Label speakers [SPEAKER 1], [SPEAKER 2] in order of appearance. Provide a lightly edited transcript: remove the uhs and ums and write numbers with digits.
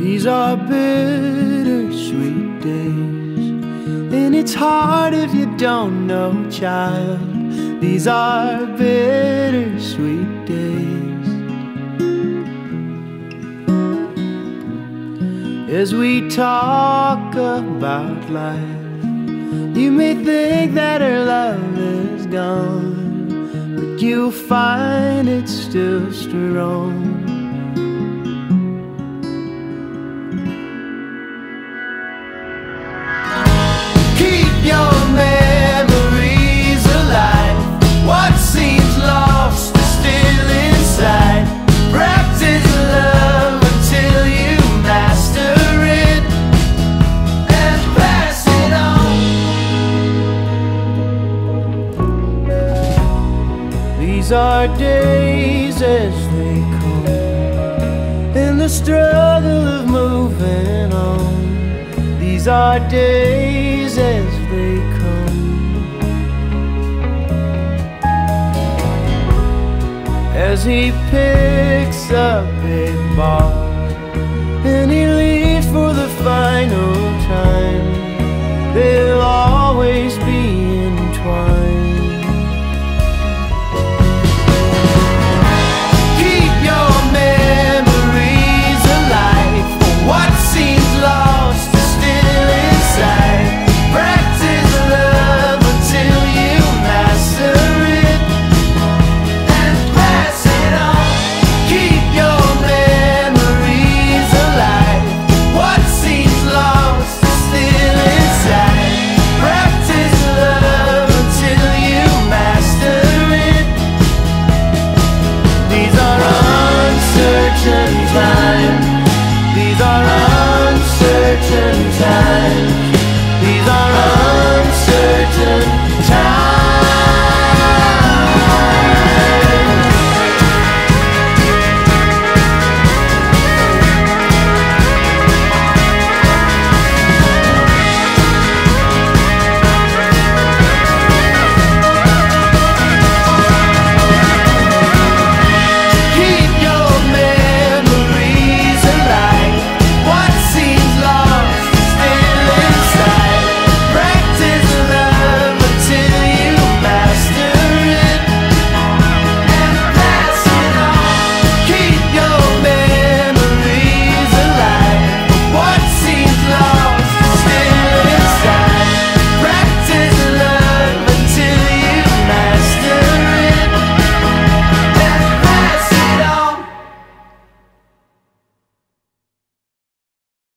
[SPEAKER 1] These are bittersweet days, and it's hard if you don't know, child. These are bittersweet days. As we talk about life, you may think that her love is gone, but you'll find it's still strong. Keep your memories alive. What seems lost is still inside. Practice love until you master it and pass it on. These are days as they come, in the struggle of moving on. These are days as they come. As he picks up a ball and he leaves for the final